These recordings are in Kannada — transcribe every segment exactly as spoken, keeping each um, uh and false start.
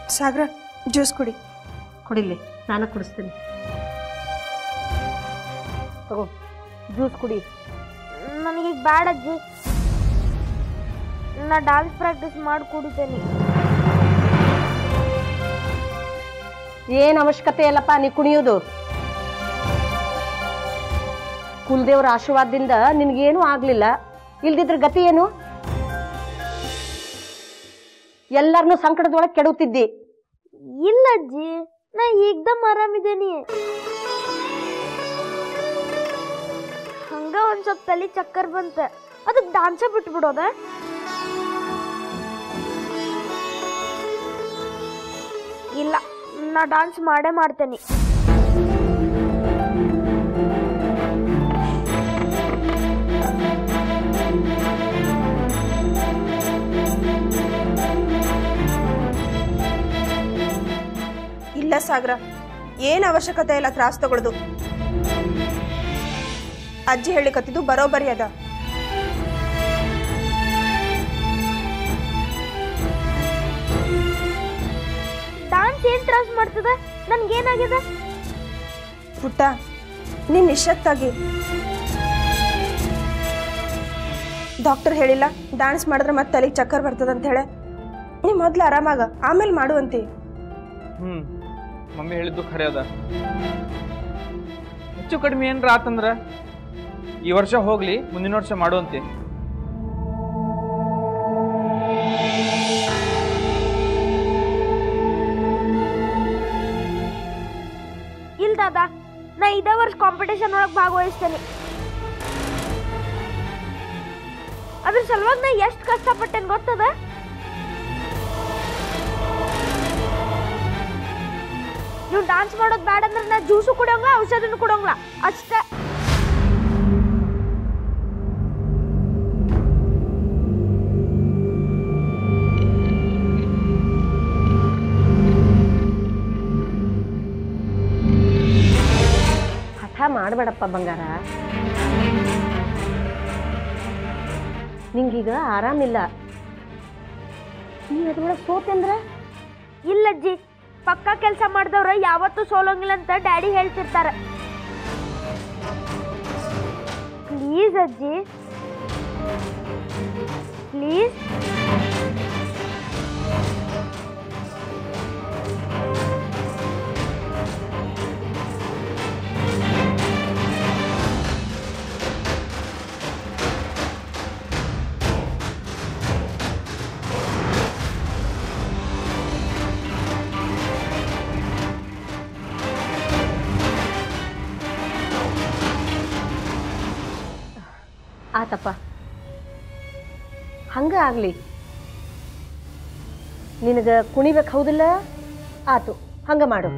ಸಾಗರ ಜ್ಯೂಸ್ ಕುಡಿ. ಕುಡಿಲಿ, ನಾನು ಕುಡಿಸ್ತೀನಿ. ತಗೋ ಜ್ಯೂಸ್ ಕುಡಿ. ನನಗೀಗ ಬ್ಯಾಡ ಅಜ್ಜಿ, ನಾ ಡ್ಯಾನ್ಸ್ ಪ್ರಾಕ್ಟೀಸ್ ಮಾಡಿ ಕುಡಿತೇನೆ. ಏನು ಅವಶ್ಯಕತೆ ಇಲ್ಲಪ್ಪ ನೀ ಕುಣಿಯೋದು. ಕುಲದೇವ್ರ ಆಶೀರ್ವಾದದಿಂದ ನಿನಗೇನೂ ಆಗ್ಲಿಲ್ಲ, ಇಲ್ದಿದ್ರ ಗತಿ ಏನು? ಎಲ್ಲರನ್ನೂ ಸಂಕಟದೊಳಗೆ ಕೆಡುತ್ತಿದ್ದಿ. ಇಲ್ಲ ಅಜ್ಜಿ, ನಾ ಏಕ್ದಮ್ ಆರಾಮಿದ್ದೇನೆ. ಹಂಗ ಒಂದ್ ಸ್ವಲ್ಪ ತಲೆ ಚಕ್ಕರ್ ಬಂತ, ಅದಕ್ಕೆ ಡಾನ್ಸ ಬಿಟ್ಬಿಡೋದ? ಇಲ್ಲ, ನಾ ಡಾನ್ಸ್ ಮಾಡೇ ಮಾಡ್ತೇನೆ. ಇಲ್ಲ ಸಾಗರ, ಏನು ಅವಶ್ಯಕತೆ ಇಲ್ಲ ತ್ರಾಸ್ ತಗೊಳ್ಳೋದು. ಅಜ್ಜಿ ಹೇಳಿಕತ್ತಿದ್ದು ಬರೋಬ್ಬರಿ ಅದ. ಡಾನ್ಸ್ ಏನ್ ತ್ರಾಸ್ ಮಾಡ್ತದ? ನನ್ಗೇನಾಗ್ಯದ? ಪುಟ್ಟ, ನೀನ್ ನಿಶಕ್ತಾಗಿ. ಡಾಕ್ಟರ್ ಹೇಳಿಲ್ಲ ಡಾನ್ಸ್ ಮಾಡಿದ್ರೆ ಮತ್ತೆ ತಲೆಗೆ ಚಕ್ಕರ್ ಬರ್ತದಂತ ಹೇಳಿ. ನೀ ಮೊದ್ಲು ಆರಾಮಾಗ, ಆಮೇಲೆ ಮಾಡುವಂತಿ. ಹ್ಮ್ ಮಮ್ಮಿ ಹೇಳಿದ್ದು ಖರೆ ಅದ. ಹೆಚ್ಚು ಕಡಿಮೆ ಏನ್ರ ಆತಂದ್ರ ಈ ವರ್ಷ ಹೋಗ್ಲಿ, ಮುಂದಿನ ವರ್ಷ ಮಾಡುವಂತೆ. ಇಲ್ಲ ದಾದಾ, ನಾ ಇದೇ ವರ್ಷ ಕಾಂಪಿಟೇಷನ್ ಒಳಗೆ ಭಾಗವಹಿಸ್ತೇನೆ. ಅದ್ರ ಸಲುವಾಗಿ ನಾ ಎಷ್ಟು ಕಷ್ಟಪಟ್ಟೇನೆ ಗೊತ್ತದ? ನೀವು ಡಾನ್ಸ್ ಮಾಡೋದು ಬೇಡ ಅಂದ್ರೆ ನಾ ಜ್ಯೂಸು ಕುಡಿಯೋಂಗಿಲ್ಲ, ಔಷಧಿನೂ ಕುಡಿಯೋಂಗಿಲ್ಲ, ಅಷ್ಟೇ. ಹಠ ಮಾಡಬೇಡಪ್ಪ ಬಂಗಾರ. ನಿಂಗೀಗ ಆರಾಮಿಲ್ಲ, ನೀ ಅದ್ರೊಳಗೆ ಸೋತೆ ಅಂದ್ರ? ಇಲ್ಲ ಅಜ್ಜಿ, ಪಕ್ಕ ಕೆಲಸ ಮಾಡಿದವ್ರು ಯಾವತ್ತೂ ಸೋಲೋಂಗಿಲ್ಲ ಅಂತ ಡ್ಯಾಡಿ ಹೇಳ್ತಿರ್ತಾರೆ. ಪ್ಲೀಸ್ ಅಜ್ಜಿ, ಪ್ಲೀಸ್. ಆತಪ್ಪ, ಹಂಗ ಆಗ್ಲಿ. ನಿನಗ ಕುಣಿಬೇಕು ಹೌದಿಲ್ಲ? ಆತು, ಹಂಗ ಮಾಡು.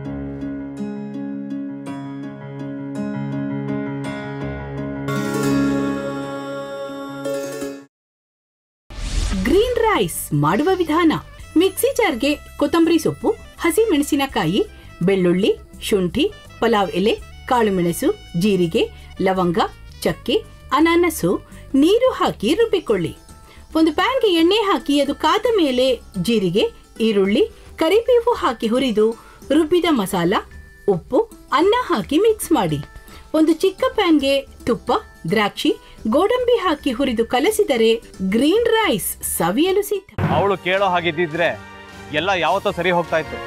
ಗ್ರೀನ್ ರೈಸ್ ಮಾಡುವ ವಿಧಾನ. ಮಿಕ್ಸಿ ಜಾರ್ಗೆ ಕೊತ್ತಂಬರಿ ಸೊಪ್ಪು, ಹಸಿ ಮೆಣಸಿನಕಾಯಿ, ಬೆಳ್ಳುಳ್ಳಿ, ಶುಂಠಿ, ಪಲಾವ್ ಎಲೆ, ಕಾಳುಮೆಣಸು, ಜೀರಿಗೆ, ಲವಂಗ, ಚಕ್ಕೆ, ಅನಾನಸು, ನೀರು ಹಾಕಿ ರುಬ್ಬಿಕೊಳ್ಳಿ. ಒಂದು ಪ್ಯಾನ್ಗೆ ಎಣ್ಣೆ ಹಾಕಿ ಅದು ಕಾದ ಮೇಲೆ ಜೀರಿಗೆ, ಈರುಳ್ಳಿ, ಕರಿಬೇವು ಹಾಕಿ ಹುರಿದು ರುಬ್ಬಿದ ಮಸಾಲ, ಉಪ್ಪು, ಅನ್ನ ಹಾಕಿ ಮಿಕ್ಸ್ ಮಾಡಿ. ಒಂದು ಚಿಕ್ಕ ಪ್ಯಾನ್ಗೆ ತುಪ್ಪ, ದ್ರಾಕ್ಷಿ, ಗೋಡಂಬಿ ಹಾಕಿ ಹುರಿದು ಕಲಸಿದರೆ ಗ್ರೀನ್ ರೈಸ್ ಸವಿಯಲು ಸಿದ್ಧ. ಅವಳು ಕೇಳೋ ಹಾಗಿದ್ದಿದ್ರೆ ಎಲ್ಲ ಯಾವತ್ತೋ ಸರಿ ಹೋಗ್ತಾ ಇತ್ತು.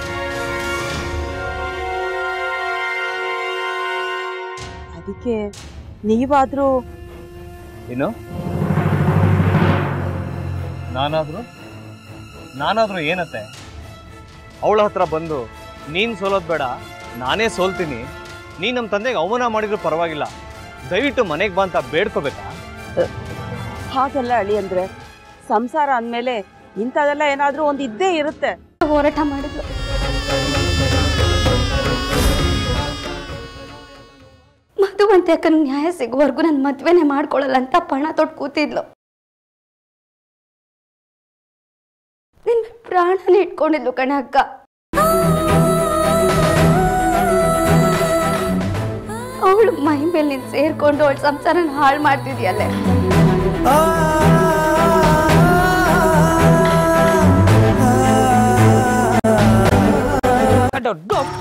ಅದಕ್ಕೆ ನೀವಾದ್ರೂ ಏನು? ನಾನಾದ್ರೂ ನಾನಾದ್ರೂ ಏನತ್ತೆ? ಅವಳ ಹತ್ರ ಬಂದು ನೀನ್ ಸೋಲೋದ್ ಬೇಡ, ನಾನೇ ಸೋಲ್ತೀನಿ, ನೀ ನಮ್ಮ ತಂದೆಗೆ ಅವಮಾನ ಮಾಡಿದ್ರು ಪರವಾಗಿಲ್ಲ, ದಯವಿಟ್ಟು ಮನೆಗೆ ಬಾ ಅಂತ ಬೇಡ್ಕೋಬೇಕಾ? ಹಾಗೆಲ್ಲ ಅಳಿ ಅಂದ್ರೆ ಸಂಸಾರ ಅಂದ್ಮೇಲೆ ಇಂಥದೆಲ್ಲ ಏನಾದ್ರೂ ಒಂದು ಇದ್ದೇ ಇರುತ್ತೆ. ಹೋರಾಟ ಮಾಡಿದ್ಲು. ಮಧುವಂತೆ ಅಕ್ಕನ ನ್ಯಾಯ ಸಿಗುವವರೆಗೂ ನನ್ನ ಮದ್ವೆನೆ ಮಾಡ್ಕೊಳ್ಳಲ್ಲ ಅಂತ ಪಣ ತೊಟ್ಟು ಕೂತಿದ್ಲು. ನಿನ್ನ ಪ್ರಾಣನೇ ಇಟ್ಕೊಂಡಿದ್ಲು ಕಣೆ ಅಕ್ಕ. ಅವಳು ಮೈ ಮೇಲೆ ನಿನ್ ಸೇರ್ಕೊಂಡು ಅವಳ ಸಂಸಾರನ ಹಾಳು ಮಾಡ್ತಿದ್ಯಲ್ಲೇ. ಆ ದೊಡ್ಡ ಅಂಶ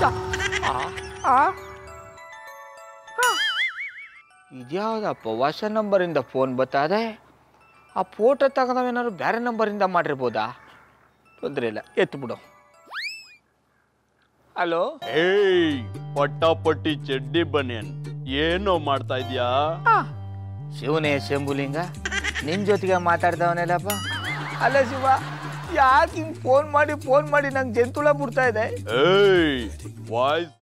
ಇದ್ಯಾವುದಪ್ಪ ಹೊಸ ನಂಬರಿಂದ ಫೋನ್ ಬತ್ತದೆ. ಆ ಫೋಟೋ ತಗೊಂಡವೇನಾದ್ರು ಬೇರೆ ನಂಬರಿಂದ ಮಾಡಿರ್ಬೋದಾ? ತೊಂದರೆ ಇಲ್ಲ, ಎತ್ತು ಬಿಡು. ಹಲೋ, ಏಯ್ ಪಟ್ಟಾಪಟ್ಟಿ ಚಡ್ಡಿ ಬನಿಯನ್, ಏನೋ ಮಾಡ್ತಾ ಇದ್ಯಾ? ಶಿವನೇ ಶಂಭುಲಿಂಗ, ನಿನ್ ಜೊತೆಗೆ ಮಾತಾಡ್ದವನೆಲ್ಲಪ್ಪ. ಅಲ್ಲ ಶಿವ, ಯಾಕೆ ಹಿಂಗ್ ಫೋನ್ ಮಾಡಿ ಫೋನ್ ಮಾಡಿ ನಂಗೆ ಜಂತುಳ ಬಿಡ್ತಾ ಇದೆ? ಏಯ್ ವಾಯ್ಸ್